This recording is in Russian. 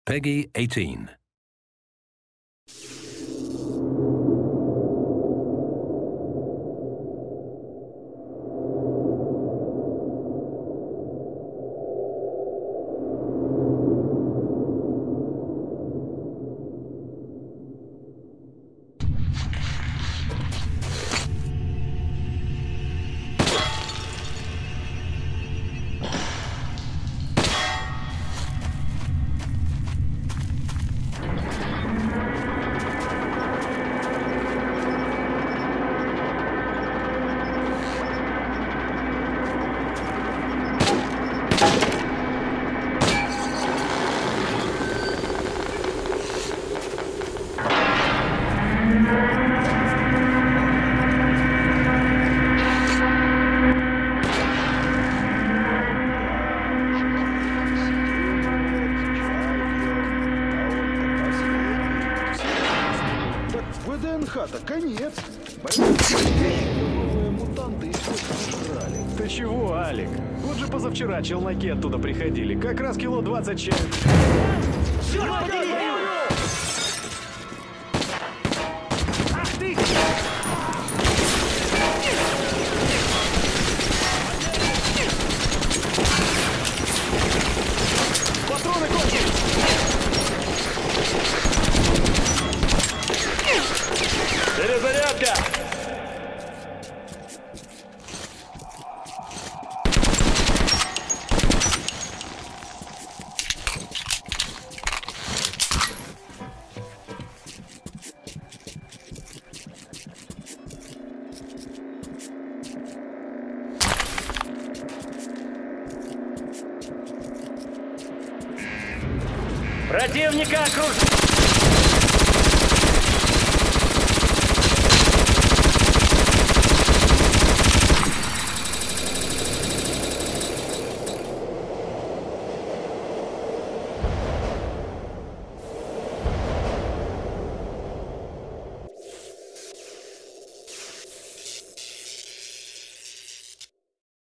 Peggy 18. ВДНХ-то конец. Новые мутанты из космоса жрали. Ты чего, Алик? Вот же позавчера челноки оттуда приходили. Как раз кило 20 чая. Ах ты! Патроны кончились! Перезарядка! Противника окружили!